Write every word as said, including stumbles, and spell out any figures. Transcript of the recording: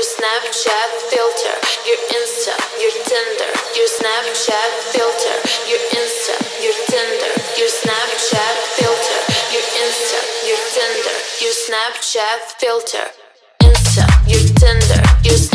Snapchat filter, your Insta, your Tinder, your Snapchat filter, your Insta, your Tinder, your Snapchat filter, your Insta, your Tinder, your Snapchat filter, Insta, your Tinder, your